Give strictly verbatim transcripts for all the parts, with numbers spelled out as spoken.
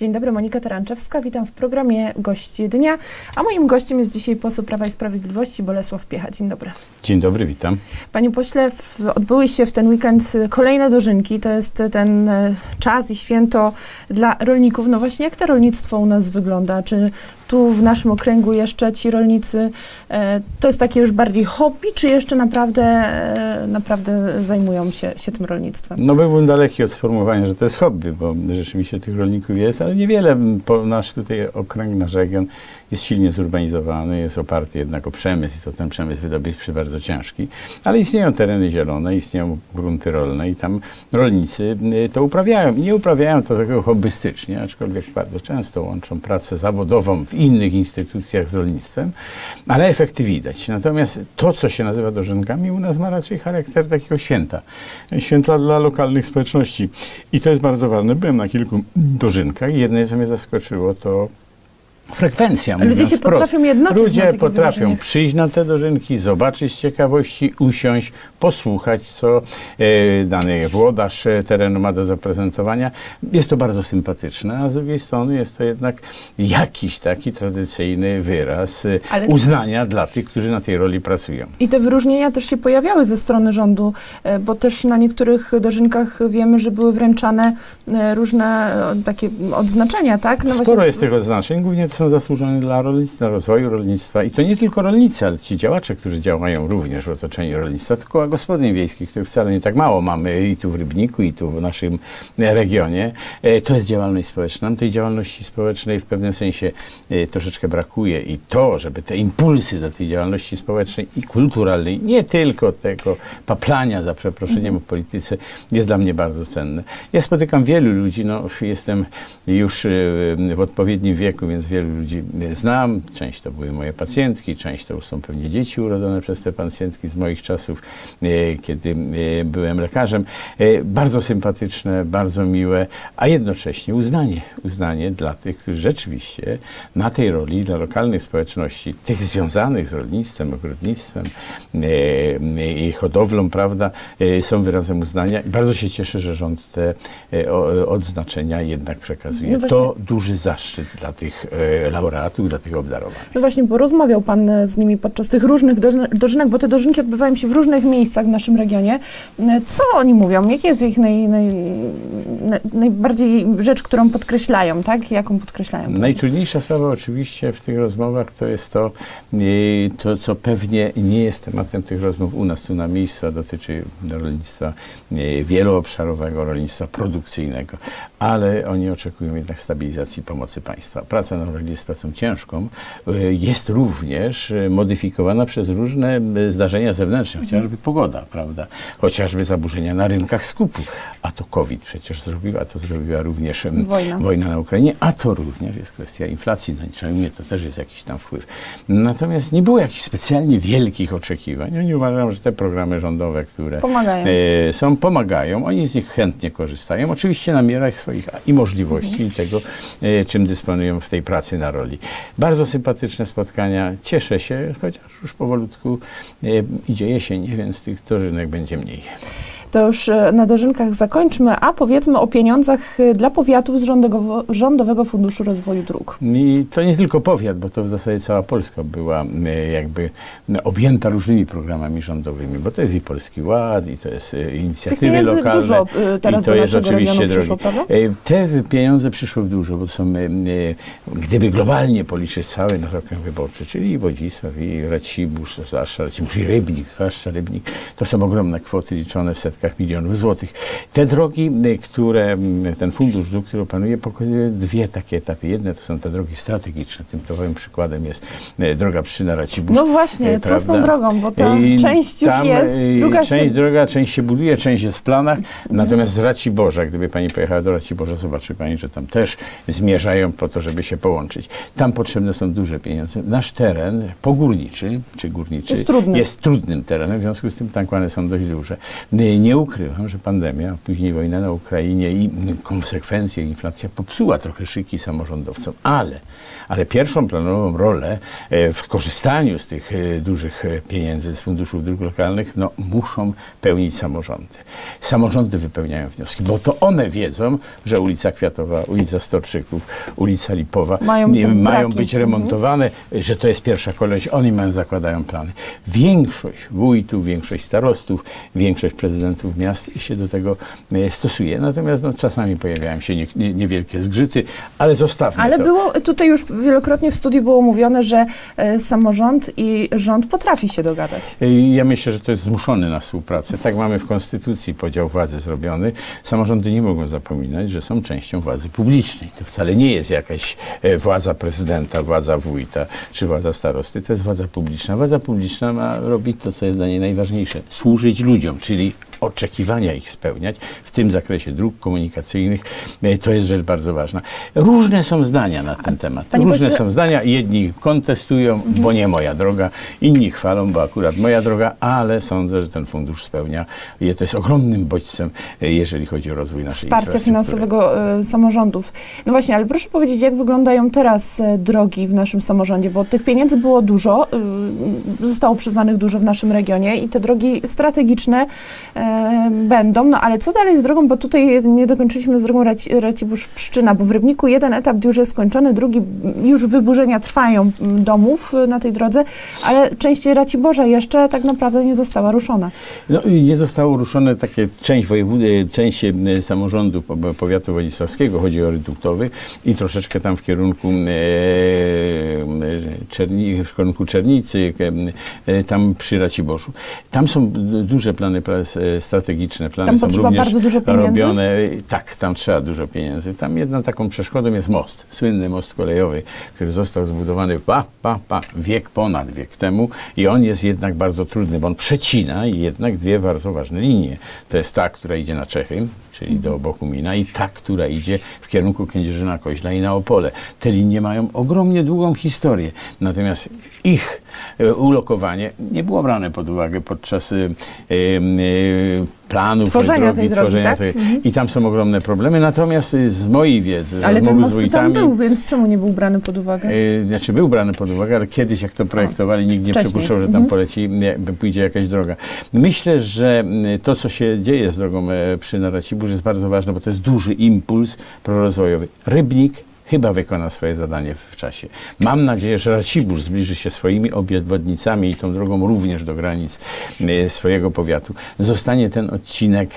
Dzień dobry, Monika Taranczewska. Witam w programie Gości Dnia. A moim gościem jest dzisiaj poseł Prawa i Sprawiedliwości Bolesław Piecha. Dzień dobry. Dzień dobry, witam. Panie pośle, w, odbyły się w ten weekend kolejne dożynki. To jest ten czas i święto dla rolników. No właśnie, jak to rolnictwo u nas wygląda? Czy tu w naszym okręgu jeszcze ci rolnicy, e, to jest takie już bardziej hobby, czy jeszcze naprawdę, e, naprawdę zajmują się, się tym rolnictwem? No byłbym daleki od sformułowania, że to jest hobby, bo rzeczywiście tych rolników jest, ale niewiele. Po nasz tutaj okręg, nasz region jest silnie zurbanizowany, jest oparty jednak o przemysł i to ten przemysł wydobywczy bardzo ciężki, ale istnieją tereny zielone, istnieją grunty rolne i tam rolnicy to uprawiają. I nie uprawiają to takiego hobbystycznie, aczkolwiek bardzo często łączą pracę zawodową w innych instytucjach z rolnictwem, ale efekty widać. Natomiast to, co się nazywa dożynkami, u nas ma raczej charakter takiego święta. Święta dla lokalnych społeczności. I to jest bardzo ważne. Byłem na kilku dożynkach i jedne, co mnie zaskoczyło, to frekwencja. Ludzie się wprost. potrafią jednoczyć. Ludzie potrafią przyjść na te dożynki, zobaczyć z ciekawości, usiąść, posłuchać, co e, dany włodarz terenu ma do zaprezentowania. Jest to bardzo sympatyczne, a z drugiej strony jest to jednak jakiś taki tradycyjny wyraz Ale uznania dla tych, którzy na tej roli pracują. I te wyróżnienia też się pojawiały ze strony rządu, bo też na niektórych dożynkach wiemy, że były wręczane różne takie odznaczenia, tak? No Sporo właśnie... jest tych odznaczeń, głównie to są zasłużone dla rolnictwa, rozwoju rolnictwa i to nie tylko rolnicy, ale ci działacze, którzy działają również w otoczeniu rolnictwa, to koła gospodyń wiejskich, których wcale nie tak mało mamy i tu w Rybniku, i tu w naszym regionie. To jest działalność społeczna. Nam tej działalności społecznej w pewnym sensie troszeczkę brakuje i to, żeby te impulsy do tej działalności społecznej i kulturalnej, nie tylko tego paplania za przeproszeniem o polityce, jest dla mnie bardzo cenne. Ja spotykam wielu ludzi, no jestem już w odpowiednim wieku, więc wielu ludzi znam, część to były moje pacjentki, część to są pewnie dzieci urodzone przez te pacjentki z moich czasów, e, kiedy e, byłem lekarzem. E, bardzo sympatyczne, bardzo miłe, a jednocześnie uznanie. Uznanie dla tych, którzy rzeczywiście na tej roli, dla lokalnych społeczności, tych związanych z rolnictwem, ogrodnictwem e, i hodowlą, prawda, e, są wyrazem uznania. I bardzo się cieszę, że rząd te e, o, odznaczenia jednak przekazuje. No to duży zaszczyt dla tych e, laureatów, dla tych obdarowanych. No właśnie, bo rozmawiał Pan z nimi podczas tych różnych dożynek, bo te dożynki odbywają się w różnych miejscach w naszym regionie. Co oni mówią? Jaka jest ich naj, naj, naj, najbardziej rzecz, którą podkreślają, tak? Jaką podkreślają? Najtrudniejsza sprawa oczywiście w tych rozmowach to jest to, to, co pewnie nie jest tematem tych rozmów u nas tu na miejscu, a dotyczy rolnictwa wieloobszarowego, rolnictwa produkcyjnego, ale oni oczekują jednak stabilizacji pomocy państwa. Praca na roli jest pracą ciężką, jest również modyfikowana przez różne zdarzenia zewnętrzne, chociażby pogoda, prawda, chociażby zaburzenia na rynkach skupu, a to COVID przecież zrobił, a to zrobiła również wojna, wojna na Ukrainie, a to również jest kwestia inflacji, na mnie to też jest jakiś tam wpływ. Natomiast nie było jakichś specjalnie wielkich oczekiwań. Oni uważają, że te programy rządowe, które pomagają. E, są, pomagają, oni z nich chętnie korzystają, oczywiście na miarach swoich i możliwości mhm. i tego, e, czym dysponują w tej pracy na roli. Bardzo sympatyczne spotkania, cieszę się, chociaż już powolutku e, idzie jesień, więc tych dożynek będzie mniej. To już na dożynkach zakończmy, a powiedzmy o pieniądzach dla powiatów z Rządowego, Rządowego Funduszu Rozwoju Dróg. I to nie tylko powiat, bo to w zasadzie cała Polska była jakby objęta różnymi programami rządowymi, bo to jest i Polski Ład, i to jest inicjatywy lokalne. Dużo teraz i to do jest oczywiście przyszło, drogi. Te pieniądze przyszły dużo, bo to są, gdyby globalnie policzyć cały nasz okręg wyborczy, czyli i Wodzisław, i Racibórz, zwłaszcza Racibórz, i Rybnik, zwłaszcza Rybnik, to są ogromne kwoty liczone w setkach milionów złotych. Te drogi, które ten fundusz dróg, który opanuje, pokazuje dwie takie etapy. Jedne to są te drogi strategiczne. Tym typowym przykładem jest droga Pszczyna-Racibórz. No właśnie, prawda? Co z tą drogą, bo ta I część już tam, jest, druga część się... droga, część się buduje, część jest w planach. Natomiast z Raciborza, gdyby pani pojechała do Raciborza, zobaczy pani, że tam też zmierzają po to, żeby się połączyć. Tam potrzebne są duże pieniądze. Nasz teren pogórniczy, czy górniczy, jest, trudny. jest trudnym terenem, w związku z tym nakłady są dość duże. Nie Nie ukrywam, że pandemia, później wojna na Ukrainie i konsekwencje, inflacja popsuła trochę szyki samorządowcom, ale, ale pierwszą planową rolę w korzystaniu z tych dużych pieniędzy z funduszów dróg lokalnych no, muszą pełnić samorządy. Samorządy wypełniają wnioski, bo to one wiedzą, że ulica Kwiatowa, ulica Storczyków, ulica Lipowa mają, mają być remontowane, mhm. że to jest pierwsza kolejność, oni mają, zakładają plany. Większość wójtów, większość starostów, większość prezydentów miast się do tego stosuje. Natomiast no, czasami pojawiają się nie, nie, niewielkie zgrzyty, ale zostawmy Ale to. było, tutaj już wielokrotnie w studiu było mówione, że e, samorząd i rząd potrafi się dogadać. Ja myślę, że to jest zmuszony na współpracę. Tak mamy w Konstytucji podział władzy zrobiony. Samorządy nie mogą zapominać, że są częścią władzy publicznej. To wcale nie jest jakaś władza prezydenta, władza wójta czy władza starosty. To jest władza publiczna. Władza publiczna ma robić to, co jest dla niej najważniejsze. Służyć ludziom, czyli oczekiwania ich spełniać w tym zakresie dróg komunikacyjnych. To jest rzecz bardzo ważna. Różne są zdania na ten temat. Panie Różne pośle... są zdania. Jedni kontestują, mhm. bo nie moja droga. Inni chwalą, bo akurat moja droga, ale sądzę, że ten fundusz spełnia. I to jest ogromnym bodźcem, jeżeli chodzi o rozwój naszej Wsparcia finansowego y, samorządów. No właśnie, ale proszę powiedzieć, jak wyglądają teraz y, drogi w naszym samorządzie, bo tych pieniędzy było dużo, y, zostało przyznanych dużo w naszym regionie i te drogi strategiczne y, będą, no ale co dalej z drogą, bo tutaj nie dokończyliśmy z drogą Raci, Racibórz-Pszczyna, bo w Rybniku jeden etap już jest skończony, drugi już wyburzenia trwają domów na tej drodze, ale część Raciborza jeszcze tak naprawdę nie została ruszona. No i nie zostało ruszone takie część wojewódy, część samorządu powiatu wodzisławskiego, chodzi o reduktowy i troszeczkę tam w kierunku e, Czerni, w kierunku Czernicy, e, tam przy Raciborzu. Tam są duże plany strategiczne, plany tam są potrzeba również bardzo dużo pieniędzy? robione. Tak, tam trzeba dużo pieniędzy. Tam jedną taką przeszkodą jest most, słynny most kolejowy, który został zbudowany pa, pa, pa, wiek ponad wiek temu i on jest jednak bardzo trudny, bo on przecina jednak dwie bardzo ważne linie. To jest ta, która idzie na Czechy, czyli do Bochumina i ta, która idzie w kierunku Kędzierzyna-Koźla i na Opole. Te linie mają ogromnie długą historię, natomiast ich e, ulokowanie nie było brane pod uwagę podczas e, e, planów tworzenia drogi, tej drogi, tworzenia tak? tej, Mhm. I tam są ogromne problemy, natomiast z mojej wiedzy, ale ten most wójtami, tam był, więc czemu nie był brany pod uwagę? E, znaczy był brany pod uwagę, ale kiedyś jak to projektowali, nikt nie Wcześniej. przypuszczał, że tam Mhm. poleci, nie, pójdzie jakaś droga. Myślę, że to, co się dzieje z drogą e, przy Raciborzu jest bardzo ważne, bo to jest duży impuls prorozwojowy. Rybnik chyba wykona swoje zadanie w czasie. Mam nadzieję, że Racibórz zbliży się swoimi obwodnicami i tą drogą również do granic e, swojego powiatu. Zostanie ten odcinek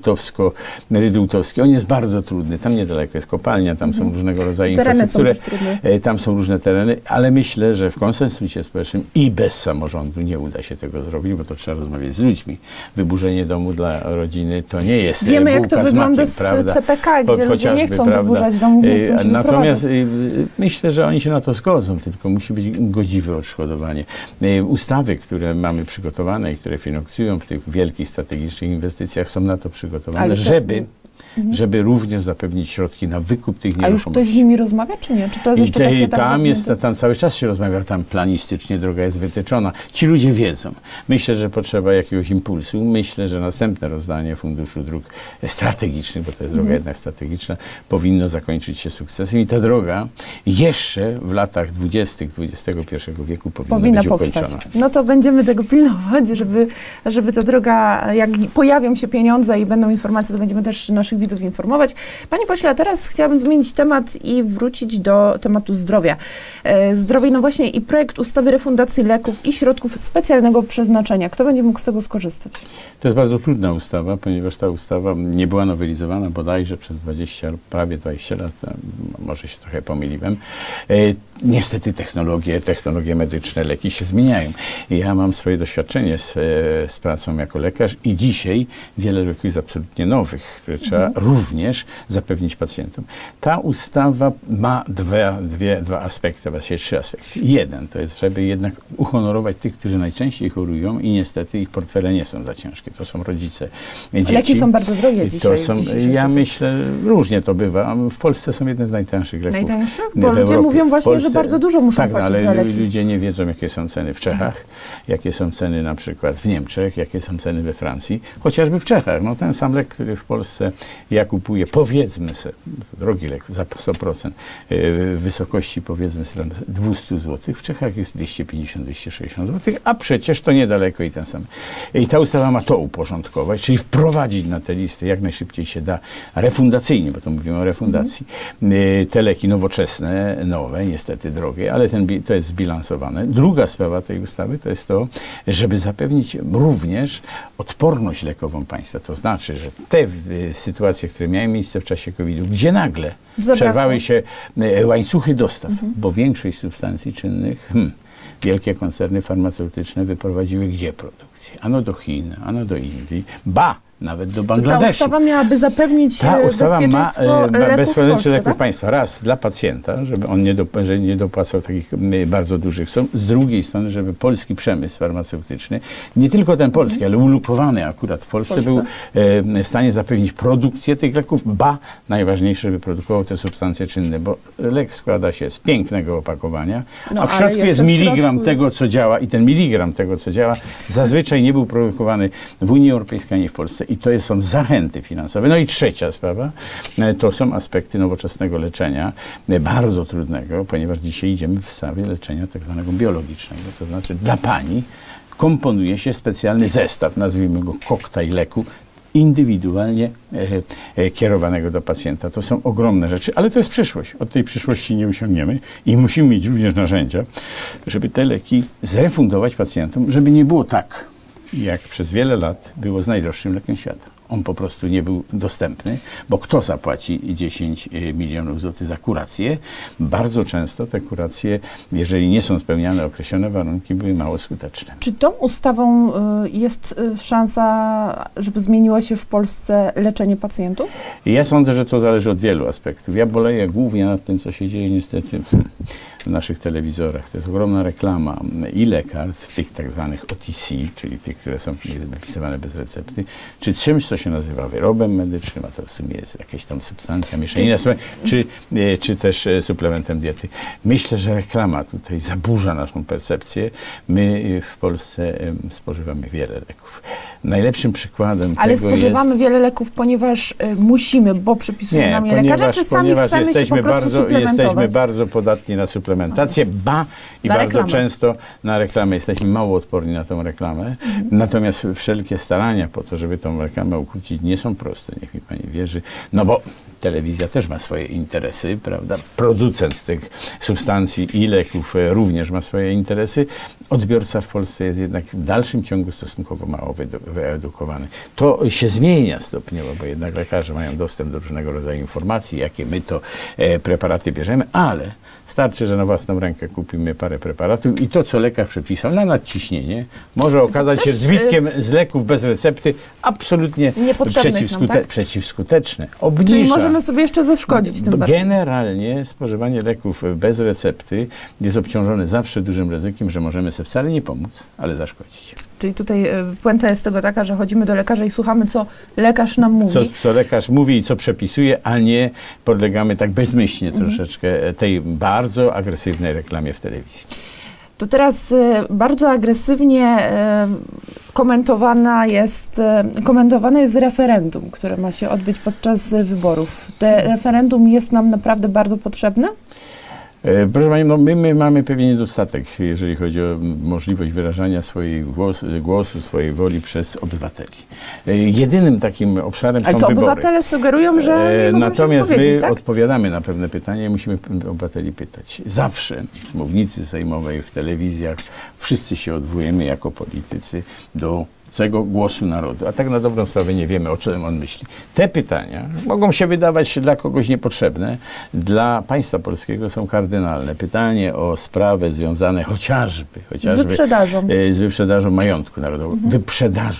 Rydułtowsko-Rydułtowski. On jest bardzo trudny. Tam niedaleko jest kopalnia, tam mhm. są różnego rodzaju tereny infrastruktury. Są też trudne. E, tam są różne tereny, ale myślę, że w konsensusie społecznym i bez samorządu nie uda się tego zrobić, bo to trzeba rozmawiać z ludźmi. Wyburzenie domu dla rodziny to nie jest Wiemy, bułka jak to z wygląda makiem, z prawda? C P K, gdzie ludzie nie chcą prawda? wyburzać domów, nie chcą się Natomiast wyprowadzać. myślę, że oni się na to zgodzą, tylko musi być godziwe odszkodowanie. Ustawy, które mamy przygotowane i które finansują w tych wielkich strategicznych inwestycjach, są na to przygotowane, Ale to... żeby Mhm. żeby również zapewnić środki na wykup tych nieruchomości. A już ktoś z nimi rozmawia, czy nie? Czy to jest jeszcze I te, takie tam tam, jest, tam cały czas się rozmawia, tam planistycznie droga jest wytyczona. Ci ludzie wiedzą. Myślę, że potrzeba jakiegoś impulsu. Myślę, że następne rozdanie Funduszu Dróg Strategicznych, bo to jest droga mhm. jednak strategiczna, powinno zakończyć się sukcesem i ta droga jeszcze w latach dwudziestych dwudziestego pierwszego wieku powinna, powinna być powstać. ukończona. No to będziemy tego pilnować, żeby, żeby ta droga, jak pojawią się pieniądze i będą informacje, to będziemy też naszych widzów informować. Panie pośle, a teraz chciałabym zmienić temat i wrócić do tematu zdrowia. E, zdrowie, no właśnie i projekt ustawy refundacji leków i środków specjalnego przeznaczenia. Kto będzie mógł z tego skorzystać? To jest bardzo trudna ustawa, ponieważ ta ustawa nie była nowelizowana bodajże przez dwadzieścia, prawie dwadzieścia lat, może się trochę pomyliłem. E, niestety technologie, technologie medyczne, leki się zmieniają. Ja mam swoje doświadczenie z, z pracą jako lekarz i dzisiaj wiele leków jest absolutnie nowych, które trzeba trzeba Mhm. również zapewnić pacjentom. Ta ustawa ma dwie, dwie, dwa aspekty, właściwie trzy aspekty. Jeden to jest, żeby jednak uhonorować tych, którzy najczęściej chorują i niestety ich portfele nie są za ciężkie. To są rodzice dzieci. Leki są bardzo drogie dzisiaj. To są, dzisiaj ja to są... myślę, różnie to bywa. W Polsce są jedne z najtańszych leków. Najtańszych? w Bo ludzie Europie. mówią właśnie, Polsce, że bardzo dużo muszą tak, płacić ale za leki. ludzie nie wiedzą, jakie są ceny w Czechach, jakie są ceny na przykład w Niemczech, jakie są ceny we Francji, chociażby w Czechach. No ten sam lek, który w Polsce ja kupuję, powiedzmy sobie, drogi lek za sto procent, w wysokości powiedzmy sobie dwieście złotych, w Czechach jest dwieście pięćdziesiąt do dwieście sześćdziesiąt złotych, a przecież to niedaleko i ten sam. I ta ustawa ma to uporządkować, czyli wprowadzić na te listy jak najszybciej się da, refundacyjnie, bo to mówimy o refundacji, mm. te leki nowoczesne, nowe, niestety drogie, ale ten, to jest zbilansowane. Druga sprawa tej ustawy to jest to, żeby zapewnić również odporność lekową państwa. To znaczy, że te y, sytuacje, które miały miejsce w czasie kowida, gdzie nagle Zabrakło. przerwały się y, łańcuchy dostaw, Mhm. bo większość substancji czynnych, hmm, wielkie koncerny farmaceutyczne wyprowadziły gdzie produkcję? Ano do Chin, ano do Indii, ba! Nawet do Bangladeszu. Ta ustawa miałaby zapewnić Ta ustawa ma bezpieczeństwo e, leków bezpieczeństwo w Polsce, leków tak? państwa. Raz, dla pacjenta, żeby on nie, do, że nie dopłacał takich m, bardzo dużych sum. Z drugiej strony, żeby polski przemysł farmaceutyczny, nie tylko ten polski, ale ulokowany akurat w Polsce, Polsce. był e, w stanie zapewnić produkcję tych leków, ba, najważniejsze, żeby produkował te substancje czynne, bo lek składa się z pięknego opakowania, No, a w ale środku jest jeszcze w miligram środku tego, jest- co działa i ten miligram tego, co działa, zazwyczaj nie był produkowany w Unii Europejskiej, ani w Polsce i to jest, są zachęty finansowe. No i trzecia sprawa, e, to są aspekty nowoczesnego leczenia, e, bardzo trudnego, ponieważ dzisiaj idziemy w stawie leczenia tak zwanego biologicznego, to znaczy dla pani komponuje się specjalny zestaw, nazwijmy go koktajl leku, indywidualnie e, e, kierowanego do pacjenta. To są ogromne rzeczy, ale to jest przyszłość. Od tej przyszłości nie usiągniemy i musimy mieć również narzędzia, żeby te leki zrefundować pacjentom, żeby nie było tak, jak przez wiele lat było z najdroższym lekiem świata. On po prostu nie był dostępny, bo kto zapłaci dziesięć milionów złotych za kurację? Bardzo często te kuracje, jeżeli nie są spełniane określone warunki, były mało skuteczne. Czy tą ustawą y, jest y, szansa, żeby zmieniło się w Polsce leczenie pacjentów? I ja sądzę, że to zależy od wielu aspektów. Ja boleję głównie nad tym, co się dzieje niestety w naszych telewizorach. To jest ogromna reklama i lekarstw, tych tak zwanych O T C, czyli tych, które są wypisywane bez recepty, czy czymś, co się nazywa wyrobem medycznym, a to w sumie jest jakaś tam substancja, mieszanina, czy, czy też suplementem diety. Myślę, że reklama tutaj zaburza naszą percepcję. My w Polsce spożywamy wiele leków. Najlepszym przykładem Ale tego spożywamy jest... wiele leków, ponieważ y, musimy, bo przypisują Nie, nam je lekarze, czy sami ponieważ chcemy jesteśmy się po prostu bardzo, suplementować? jesteśmy bardzo podatni na suplementację, ba i Za bardzo reklamę. często na reklamę. Jesteśmy mało odporni na tą reklamę. Mhm. Natomiast wszelkie starania po to, żeby tą reklamę ukrócić, nie są proste, niech mi pani wierzy. No bo telewizja też ma swoje interesy, prawda? Producent tych substancji i leków również ma swoje interesy. Odbiorca w Polsce jest jednak w dalszym ciągu stosunkowo mało wyedukowany. To się zmienia stopniowo, bo jednak lekarze mają dostęp do różnego rodzaju informacji, jakie my to e, preparaty bierzemy, ale starczy, że na własną rękę kupimy parę preparatów i to, co lekarz przepisał na nadciśnienie, może okazać się zbitkiem z leków bez recepty absolutnie przeciwskute nam, tak? przeciwskuteczne. Obniża. Czyli możemy sobie jeszcze zaszkodzić tym bardziej. Generalnie spożywanie leków bez recepty jest obciążone zawsze dużym ryzykiem, że możemy sobie wcale nie pomóc, ale zaszkodzić. Czyli tutaj puenta jest tego taka, że chodzimy do lekarza i słuchamy, co lekarz nam mówi. Co, co lekarz mówi i co przepisuje, a nie podlegamy tak bezmyślnie mhm. troszeczkę tej bardzo agresywnej reklamie w telewizji. To teraz y, bardzo agresywnie y, komentowana jest, y, komentowane jest referendum, które ma się odbyć podczas y, wyborów. To referendum jest nam naprawdę bardzo potrzebne? Proszę Pani, no my, my mamy pewien niedostatek, jeżeli chodzi o możliwość wyrażania swojej głosu, głosu, swojej woli przez obywateli. Jedynym takim obszarem Ale są to wybory. obywatele sugerują, że nie mogą Natomiast się my tak? odpowiadamy na pewne pytania i musimy obywateli pytać. Zawsze z mównicy sejmowej, w telewizjach, wszyscy się odwołujemy jako politycy do tego głosu narodu, a tak na dobrą sprawę nie wiemy, o czym on myśli. Te pytania mogą się wydawać dla kogoś niepotrzebne, dla państwa polskiego są kardynalne. Pytanie o sprawę związane chociażby, chociażby z wyprzedażą, z wyprzedażą majątku narodowego, mhm. wyprzedażą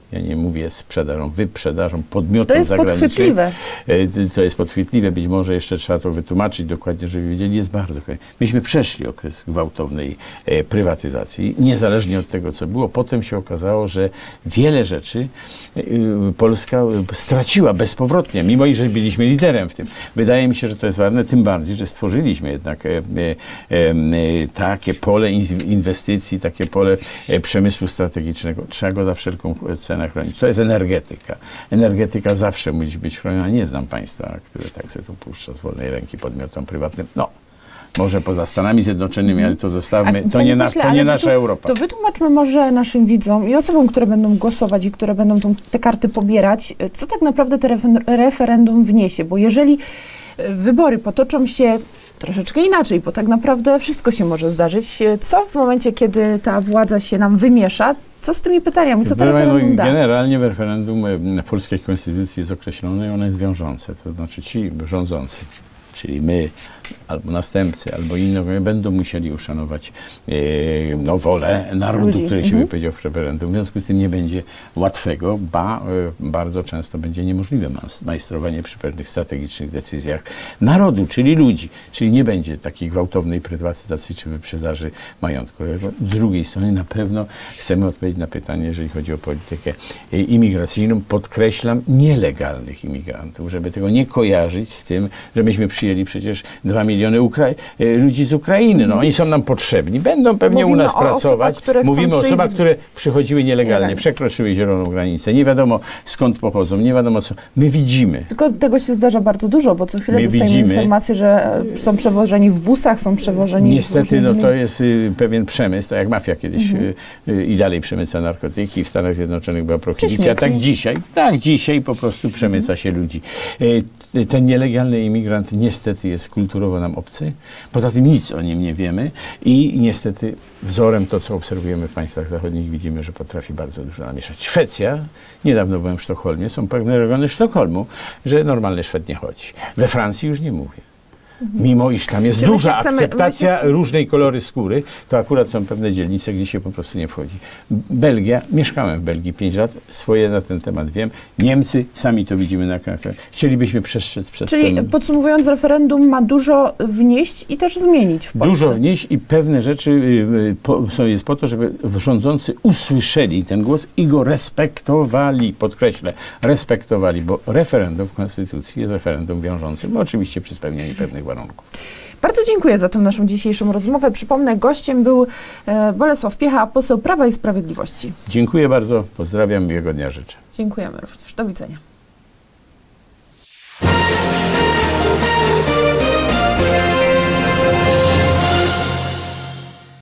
ja nie mówię sprzedażą, wyprzedażą podmiotom to jest zagranicznym. podchwytliwe. To jest podchwytliwe, być może jeszcze trzeba to wytłumaczyć dokładnie, żeby wiedzieli, jest bardzo. Myśmy przeszli okres gwałtownej e, prywatyzacji, niezależnie od tego, co było. Potem się okazało, że wiele rzeczy e, Polska straciła bezpowrotnie, mimo iż byliśmy liderem w tym. Wydaje mi się, że to jest ważne, tym bardziej, że stworzyliśmy jednak e, e, e, takie pole inwestycji, takie pole e, przemysłu strategicznego. Trzeba go za wszelką cenę chronić. To jest energetyka. Energetyka zawsze musi być chroniona. Nie znam państwa, które tak sobie to puszcza z wolnej ręki podmiotom prywatnym. No, może poza Stanami Zjednoczonymi, ale to zostawmy. To nie, na, to nie nasza Europa. To wytłumaczmy może naszym widzom i osobom, które będą głosować i które będą tą, te karty pobierać, co tak naprawdę te referendum wniesie. Bo jeżeli wybory potoczą się troszeczkę inaczej, bo tak naprawdę wszystko się może zdarzyć. Co w momencie, kiedy ta władza się nam wymiesza, co z tymi pytaniami, co to referendum da? Generalnie w referendum w polskiej konstytucji jest określone i ono jest wiążące. To znaczy ci rządzący, czyli my, albo następcy, albo inne, będą musieli uszanować e, no, wolę narodu, Ludzi. który się mhm. wypowiedział w referendum. W związku z tym nie będzie łatwego, ba e, bardzo często będzie niemożliwe majstrowanie przy pewnych strategicznych decyzjach narodu, czyli ludzi. Czyli nie będzie takiej gwałtownej prywatyzacji czy wyprzedaży majątku. Z drugiej strony na pewno chcemy odpowiedzieć na pytanie, jeżeli chodzi o politykę e, imigracyjną, podkreślam, nielegalnych imigrantów, żeby tego nie kojarzyć z tym, że myśmy przyjęli przecież dwa miliony Ukra ludzi z Ukrainy. No, oni są nam potrzebni. Będą pewnie Mówimy u nas pracować. Osobach, Mówimy o osobach, które przychodziły nielegalnie, nielegalnie, przekroczyły zieloną granicę. Nie wiadomo skąd pochodzą, nie wiadomo co. My widzimy. Tylko tego się zdarza bardzo dużo, bo co chwilę My dostajemy widzimy, informacje, że są przewożeni w busach, są przewożeni Niestety, w no to jest y, pewien przemysł, tak jak mafia kiedyś mhm. y, y, i dalej przemyca narkotyki. W Stanach Zjednoczonych była prohibicja. Tak dzisiaj, tak dzisiaj po prostu przemyca mhm. się ludzi. Y, ten nielegalny imigrant niestety jest kulturowo nam obcy. Poza tym nic o nim nie wiemy i niestety wzorem to, co obserwujemy w państwach zachodnich, widzimy, że potrafi bardzo dużo namieszać. Szwecja, niedawno byłem w Sztokholmie, są pewne regiony Sztokholmu, że normalny Szwed nie chodzi. We Francji już nie mówię. Mimo iż tam jest Czy duża chcemy, akceptacja chcemy... różnej kolory skóry, to akurat są pewne dzielnice, gdzie się po prostu nie wchodzi. Belgia, mieszkałem w Belgii pięć lat, swoje na ten temat wiem. Niemcy, sami to widzimy na ekranach. Chcielibyśmy przestrzec przed Czyli tym. Podsumowując, referendum ma dużo wnieść i też zmienić w Polsce. Dużo wnieść i pewne rzeczy y, po, są, jest po to, żeby rządzący usłyszeli ten głos i go respektowali. Podkreślę, respektowali, bo referendum w Konstytucji jest referendum wiążącym, oczywiście przy spełnieniu pewnych warunków. Bardzo dziękuję za tę naszą dzisiejszą rozmowę. Przypomnę, gościem był e, Bolesław Piecha, poseł Prawa i Sprawiedliwości. Dziękuję bardzo, pozdrawiam, miłego dnia życzę. Dziękujemy również. Do widzenia.